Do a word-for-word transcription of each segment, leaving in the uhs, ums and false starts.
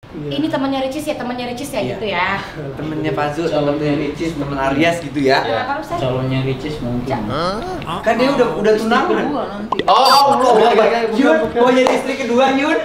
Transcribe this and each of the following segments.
Ini temannya Ricis ya, temannya Ricis ya, Iya. gitu ya. Temennya Fazul, temennya Ricis, temen Aryas gitu ya. Nah, kalau saya Calonnya Ricis mungkin. Kan dia udah udah tunangan. Kedua nanti. Oh, oh, Yun, mau jadi istri kedua Yun.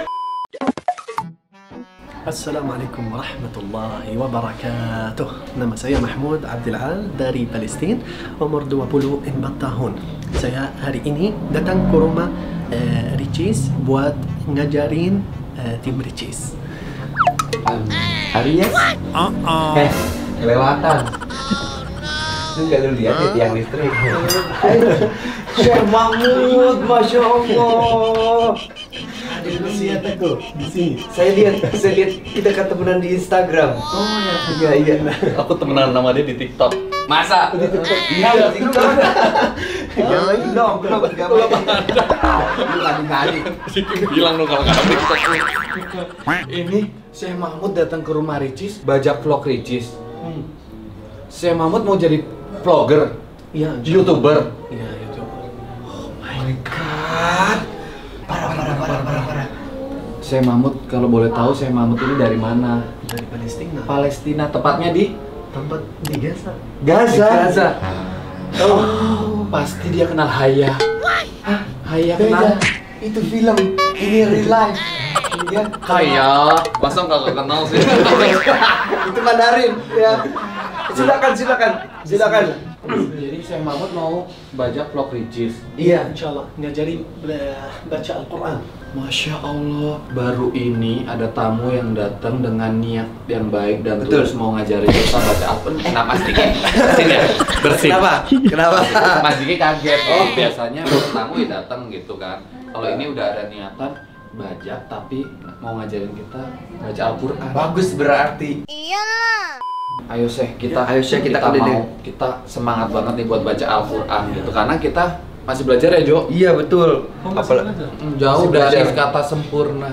Assalamualaikum warahmatullahi wabarakatuh. Nama saya Mahmud Abdul Al dari Palestin, umur dua puluh empat tahun. Saya hari ini datang ke rumah uh, Ricis buat ngajarin uh, tim Ricis. Aryas? Eh, kelewatan. Enggak lu lihat ya tiang listrik. Syekh Mahmud, Masya Allah. Lihat aku di sini. Saya lihat, saya lihat kita ketemuan di Instagram. Oh Iya, iya. Aku temenan nama dia di TikTok. Masa? Iya, TikTok. Jangan lagi dong, belum belum. Belum adik-adik. Bilang dong kalau nggak ada TikTok. Ini Syekh Mahmud datang ke rumah Ricis, bajak vlog Ricis. Syekh Mahmud mau jadi vlogger, Iya, YouTuber. Iya, YouTuber. Oh my god. Parah, parah, parah, parah, parah. Syekh Mahmud, kalau boleh tahu Syekh Mahmud ini dari mana? Dari Palestina. Palestina, tepatnya di Tempat di Gaza. Gaza. Gaza. Oh, pasti dia kenal Haya. Hah? Haya kenal? Itu film, ini real life. Iya. Haya, masa nggak kenal sih? Itu Mandarin, ya. Silakan, silakan, silakan. Jadi Syekh Mahmud mau bajak vlog Ricis. Iya. Insyaallah ngajarin uh, baca Al-Quran. Masya Allah, baru ini ada tamu yang datang dengan niat yang baik dan Betul. terus mau ngajarin kita baca Al-Quran. Eh, kenapa Mas Diki? Bersin ya? Bersin. Kenapa? Kenapa? Mas Diki kaget. Oh, biasanya tamu ya datang gitu kan. Kalau ini udah ada niatan bajak tapi mau ngajarin kita baca Al-Quran. Bagus berarti. Ayo Syekh, kita Ayo, Syekh, kita kita ke mau Dede. kita semangat banget nih buat baca Al-Quran gitu. Karena kita masih belajar ya, Jo. Iya, betul. Apal- Hmm, Jauh Masih dari belajar. kata sempurna.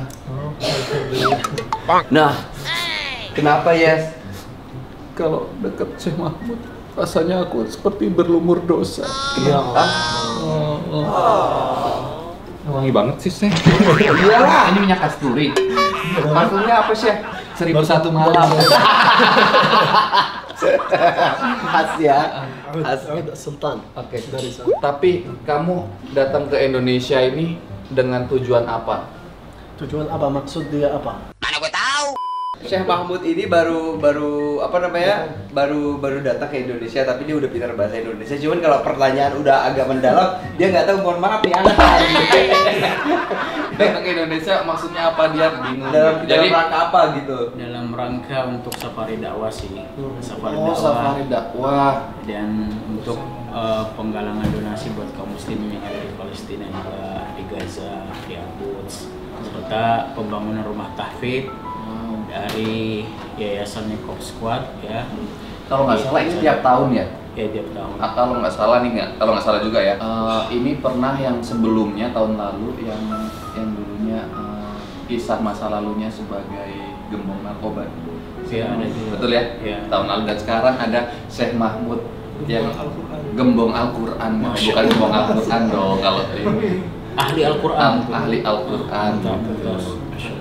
Nah, kenapa Yes? Kalau dekat Syekh Mahmud, rasanya aku seperti berlumur dosa. Kenapa? Wangi banget sih, Syekh. Iyalah. Ini minyak kasturi. Parfumnya apa, Syekh? Seribu satu malam. Khas ya. Khas. Aud Sultan. Oke. Dari sana. Tapi kamu datang ke Indonesia ini dengan tujuan apa? Tujuan apa? Maksud dia apa? Syekh Mahmud ini baru baru apa namanya? Baru baru datang ke Indonesia tapi dia udah pintar bahasa Indonesia. Cuman kalau pertanyaan udah agak mendalam, dia nggak tahu. Mohon maaf nih anak. Datang ke Indonesia maksudnya apa, dia bingung. dalam Jadi dalam rangka apa gitu? Dalam rangka untuk safari dakwah sih. Safari oh, dakwah. safari dakwah. Dan untuk eh, penggalangan donasi buat kaum muslimin yang ada di Palestina juga, di Gaza, di Al-Quds, serta pembangunan rumah tahfidz dari yayasan Nekop Squad ya. Kalau nggak salah ini tiap tahun ya? Ya tiap tahun. Ah, kalau nggak salah nih nggak, kalau nggak salah juga ya. Eh, ini pernah yang sebelumnya tahun lalu yang yang dulunya eh, kisah masa lalunya sebagai gembong narkoba. Ya ada juga. Betul ya? Ya. Tahun lalu, dan sekarang ada Syekh Mahmud yang gembong Al-Quran, Masya bukan gembong Al-Quran dong kalau ini. Ahli Al-Quran. Ah, ahli Al-Quran. Betul.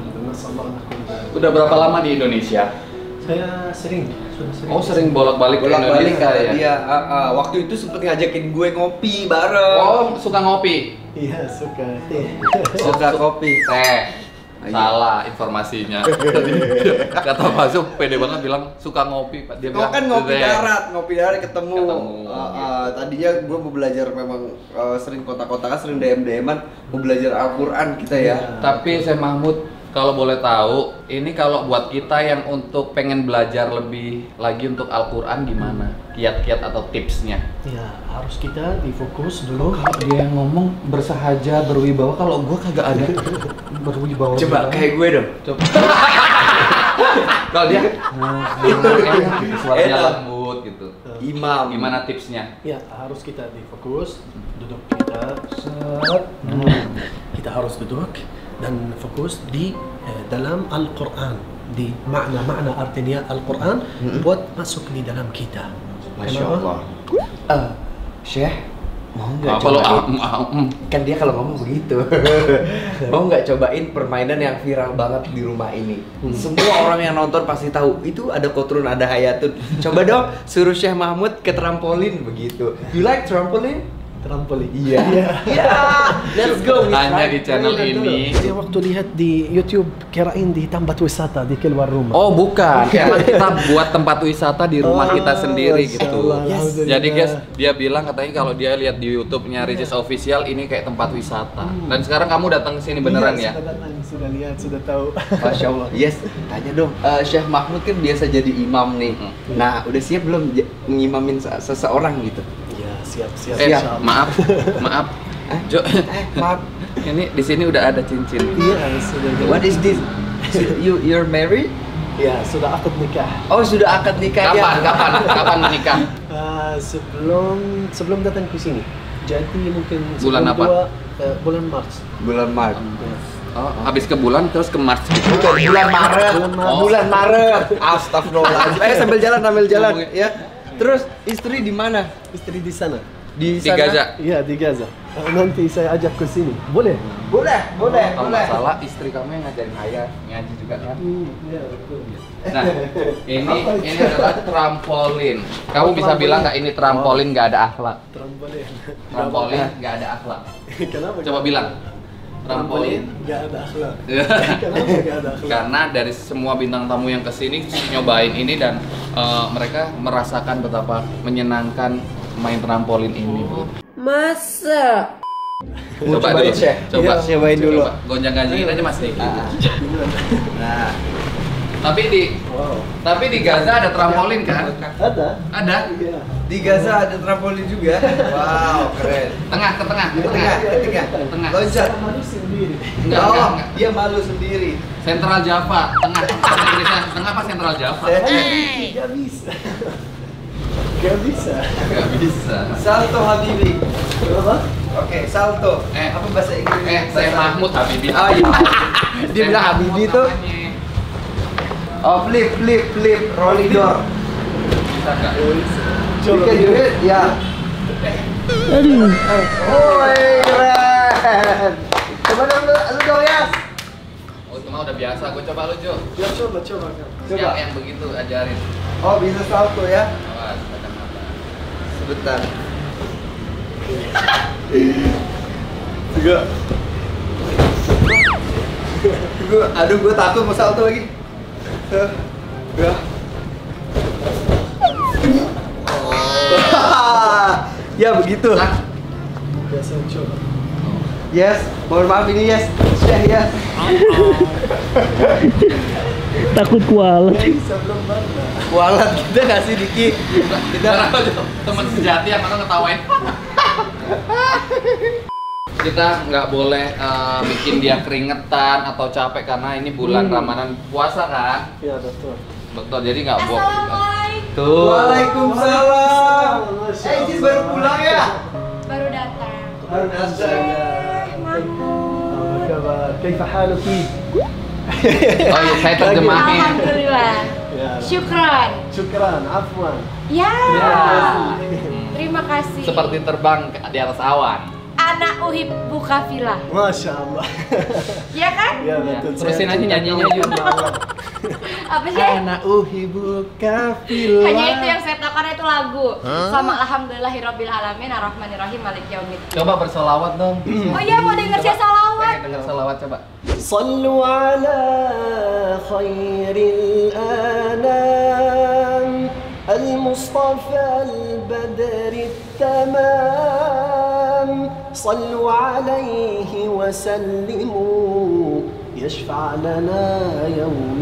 Udah berapa lama di Indonesia? Saya sering, sudah sering. Oh, sering bolak-balik ke Bolak-balik Indonesia ya? Iya, ah, ah. waktu itu sempet ngajakin gue ngopi bareng. Oh, suka ngopi? Iya, suka teh. Suka kopi. Teh. Iya. Salah informasinya. Tadi kata Pak Zul pede banget bilang suka ngopi. Dia Kau bilang kan ngopi teh. darat, ngopi darat ketemu. Ketemu. Ah, ah, tadinya gue mau belajar memang ah, sering kontak-kontakan, sering D M D M-an, mau belajar Al-Quran kita ya. Tapi saya Mahmud, kalau boleh tahu, ini kalau buat kita yang untuk pengen belajar lebih lagi untuk Al-Quran gimana? Kiat-kiat atau tipsnya? Ya, harus kita difokus dulu. Kalau dia yang ngomong bersahaja, berwibawa, kalau gua kagak ada berwibawa. Coba kayak gue dong. Coba. Kalau dia enak gitu, suaranya Enak. lembut gitu. Imam. Gimana tipsnya? Ya, harus kita difokus. Duduk kita. Set. Kita harus duduk dan fokus di eh, dalam Al-Quran, di makna-makna artinya Al-Quran buat masuk di dalam kita. Masya Kenapa? Allah. Eh, Syekh, Mau nggak Apa lo? cobain? Ah, ah, mm. Kan dia kalau ngomong begitu. Mau nggak cobain permainan yang viral banget di rumah ini? Hmm. Semua orang yang nonton pasti tahu itu ada Kotrun, ada Hayatun. Coba dong suruh Syekh Mahmud ke trampolin begitu. You like trampolin? Trampolin. Iya. Iya. Let's go. we Hanya try. di channel ini. Saya waktu lihat di YouTube kirain di tempat wisata di keluar rumah. Oh bukan, emang kita buat tempat wisata di rumah Oh, kita sendiri Masya gitu. Allah, Yes. Alhamdulillah. Jadi guys, dia bilang katanya kalau dia lihat di YouTube-nya Ricis Official ini kayak tempat wisata. Dan sekarang kamu datang ke sini beneran Iya, ya? Sudah datang, sudah lihat, sudah tahu. Masya Allah. Yes. Tanya dong. Eh, Syekh Mahmud kan biasa jadi imam nih. Hmm. Nah, udah siap belum j- ngimamin se- seseorang gitu? Iya, siap, siap. Eh, Siap. Insya Allah. maaf, maaf. Jo, Eh, maaf. ini di sini udah ada cincin. Iya, sudah. What is this? You you're married? Ya, sudah akad nikah. Oh, sudah akad nikah Kapan, ya? kapan, kapan menikah? Ah, sebelum sebelum datang ke sini. Jadi mungkin Bulan sebelum apa? dua, eh, bulan Maret. Bulan Maret. Oh, habis ke bulan terus ke Mars. Bukan bulan Maret. Bulan Maret. Oh. Bulan Maret. Astagfirullahaladzim. Eh, sambil jalan, sambil jalan ya. Terus istri di mana? Istri di sana. Di Di sana? Gaza. Iya, di Gaza. Ah, nanti saya ajak ke sini. Boleh? Boleh, boleh, Kalau boleh. nggak salah istri kamu yang ngajarin Haya ngaji juga kan? Hmm, iya, betul. Nah, ini Apa itu? ini adalah trampolin. Kamu Oh, bisa trampolin. bilang nggak ini trampolin nggak ada akhlak? Trampolin. Trampolin nggak ada akhlak. Kenapa? Coba bilang. Trampolin. Nggak ada akhlak. Kenapa nggak ada akhlak? Karena dari semua bintang tamu yang kesini nyobain ini dan eh, mereka merasakan betapa menyenangkan main trampolin ini, Bu. Masa? Mau cobain, Syekh? Coba, Iya, cobain dulu. Coba. Gonjang-ganjingin aja Mas Diki. Nah, Tapi di Wow. tapi di Gaza ada trampolin kan? Ada? Ada. Iya. di Gaza ada trampolin juga. Wow, keren. Tengah ke tengah, ke Ke tengah. tengah, ke tengah. Tengah. Loncat. Sama malu sendiri. Enggak, Oh, enggak, enggak. dia malu sendiri. Sentral Java, tengah. Bahasa Inggrisnya tengah apa Sentral Java? Saya- Nggak bisa. Nggak bisa. Enggak bisa. Salto Habibi. Apa? Oke, salto. Eh, apa bahasa Inggris? Eh, saya Mahmud Habibi. Oh iya. Dia bilang Saya Habibi Mahmud tuh. namanya. Oh, flip, flip, flip, rolling door. Bisa enggak? You can do it, ya. Aduh. Woi, keren. Coba dong lu, lu dong ya. Oh, itu mah udah biasa. Gue coba lu, Jo. Ya coba, coba. Coba. Yang yang begitu ajarin. Oh, bisa salto ya. Awas, kacamata. Sebentar. Juga. Gue, aduh, gue takut mau salto lagi. Ya. Ya begitu. Nah, Biasa coba. Yes, mohon maaf ini yes, Syekh ya. Takut kualat. Bisa belum bangga. Kualat kita kasih Diki. kita teman sejati yang mana ngetawain. Kita nggak boleh eh, bikin dia keringetan atau capek karena ini bulan Ramadan puasa kan. Iya, betul. Betul, jadi nggak boleh. Assalamualaikum. Tuh. Waalaikumsalam. Masya Eh, Icis Allah. baru pulang ya? Baru datang. Baru datang. Apa kabar? Kaifa haluki? Oh iya, saya terjemahin. Alhamdulillah. Ya. Syukran. Syukran, afwan. Ya. Terima kasih. Terima kasih. Seperti terbang ke- di atas awan. anak uhibbu kafilah. Masya Allah. Ya kan? Ya Ya. betul. Terusin Saya aja cinta nyanyinya, kamu Yun. karena Allah. Apa sih? Anak uhibu kafilah. Hanya itu yang saya tahu karena itu lagu. Sama alhamdulillahirabbil alamin arrahmanirrahim maliki yaumiddin. Coba bersolawat dong. Oh iya mau denger saya salawat. Pengen denger solawat coba. صلوا على خير الأنام المصطفى البدر التمام صلوا عليه وسلموا يشفع لنا يوم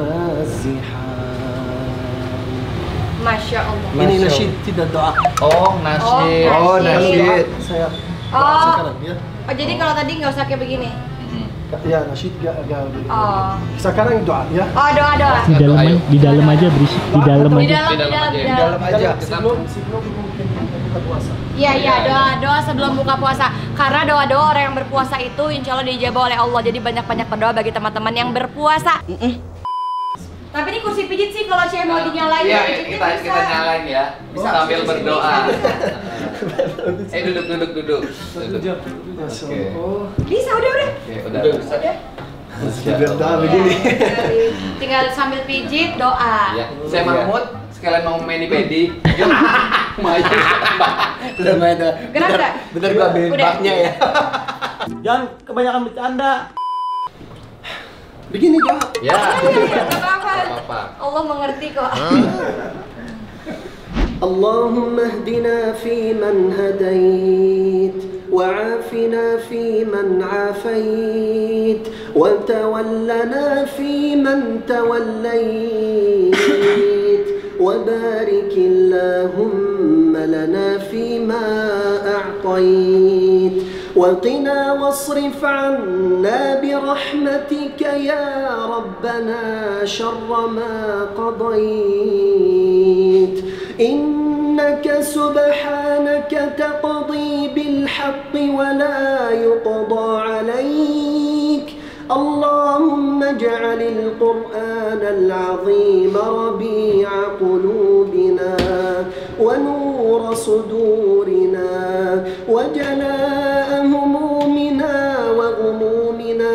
الزحام. Masya Allah. Ini nasyid tidak doa. Oh, nasyid. Oh, nasyid. Saya Oh. sekarang ya. Oh jadi kalau tadi nggak usah kayak begini. Mm. Ya nasyid gak gak. Oh. Sekarang doa ya. Oh doa doa. Di dalam Ayo. di dalam aja berisik di dalam Di aja. dalam di dalam di dalam. aja. Sebelum sebelum mungkin buka puasa. Iya iya doa doa sebelum buka puasa. Karena doa doa orang yang berpuasa itu insya Allah diijabah oleh Allah. Jadi banyak banyak berdoa bagi teman-teman yang berpuasa. Tapi ini kursi pijit sih kalau saya mau dinyalain. Iya, pijitnya kita bisa. kita nyalain ya. Bisa. Sambil berdoa. Eh duduk duduk duduk. Duduk. Masya Oke. Allah. Bisa, udah, udah. Oke, udah. Udah bisa. Udah. Masya Berdoa Allah. begini. Ya, tinggal sambil pijit, doa. Ya, saya Mahmud sekalian mau mani pedi. Maju. Udah main tuh. Gerak nggak? Bentar gua ambilin Udah. baknya ya. Jangan kebanyakan bercanda. Begini jawab. Ya. Gak apa-apa. Gak apa-apa. Allah mengerti kok. اللهم اهدنا فيمن هديت وعافنا فيمن عافيت وتولنا فيمن توليت وبارك اللهم لنا فيما أعطيت وقنا واصرف عنا برحمتك يا ربنا شر ما قضيت إنك سبحانك تقضي بالحق ولا يقضى عليك اللهم اجعل القرآن العظيم ربيع قلوبنا ونور صدورنا وجلاء همومنا وغمومنا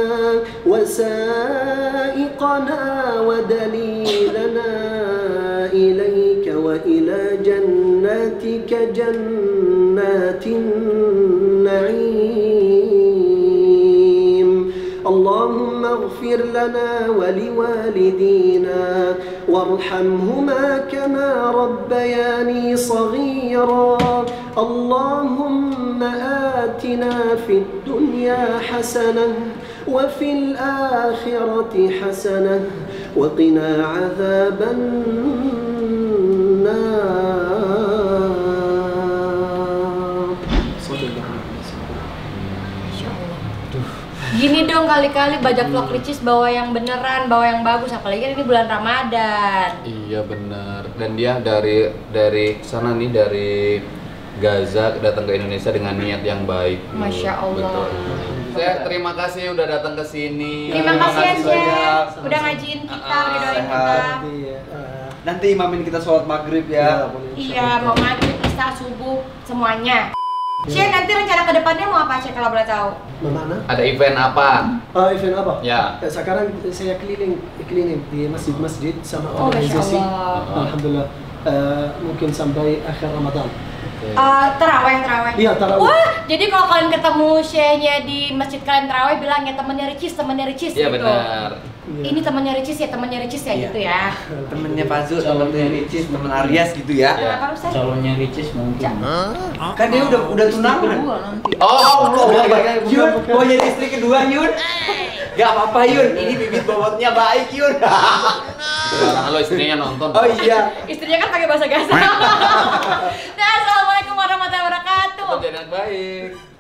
وسائقنا ودليلنا إليك وإلى جناتك جنات النعيم اللهم اغفر لنا ولوالدينا وارحمهما كما ربياني صغيرا اللهم آتنا في الدنيا حسنة وفي الآخرة حسنة وقنا عذاب النار Gini dong kali-kali bajak vlog ricis bawa yang beneran, bawa yang bagus, apalagi kan ini bulan Ramadan. Iya benar. Dan dia dari dari sana nih dari Gaza datang ke Indonesia dengan niat yang baik. Masya Allah. Betul. Saya terima kasih udah datang ke sini. Terima kasih ya, banyak. Chef. Udah ngajiin kita, Ah, udah doain sehat. kita. Nanti imamin kita sholat maghrib ya. Iya, mau maghrib, isya, subuh, semuanya. Chef, nanti rencana kedepannya mau apa, Chef, kalau boleh tahu? Mana? Ada event apa? Ah, event apa? Ya. Eh, Sekarang saya keliling keliling di masjid-masjid sama Oh, Masya organisasi. Allah. Alhamdulillah. Eh, mungkin sampai akhir Ramadan. Uh, terawih, terawih. Iya, tarawih. Wah, jadi kalau kalian ketemu Chefnya di masjid kalian terawih, bilang ya temennya Ricis, temennya Ricis Iya gitu. benar. Iya. Ini temennya Ricis ya, temennya Ricis ya, Iya. gitu ya. Temennya Fazul, temennya Ricis, temen Aryas gitu ya. Iya. Kenapa Ustaz? Calonnya Ricis mungkin. Kan dia udah udah tunangan. Oh, Oh, bukan, bukan, bukan, Yun, bukan. mau jadi istri kedua Yun. Gak apa-apa Yun, ini bibit bobotnya baik Yun. Karena lo istrinya nonton. Oh iya. Istrinya kan pakai bahasa Gaza. Nah, assalamualaikum warahmatullahi wabarakatuh. Tetap jadi anak baik.